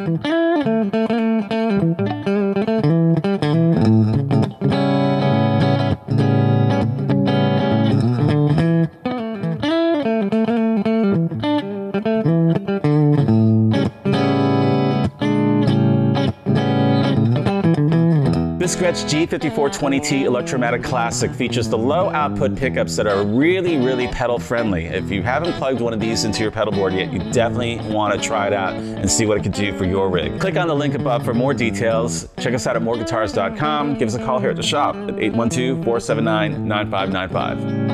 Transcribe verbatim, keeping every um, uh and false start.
This Gretsch G fifty-four twenty T Electromatic Classic features the low output pickups that are really, really pedal friendly. If you haven't plugged one of these into your pedal board yet, you definitely want to try it out and see what it can do for your rig. Click on the link above for more details. Check us out at more guitars dot com. Give us a call here at the shop at eight one two, four seven nine, nine five nine five.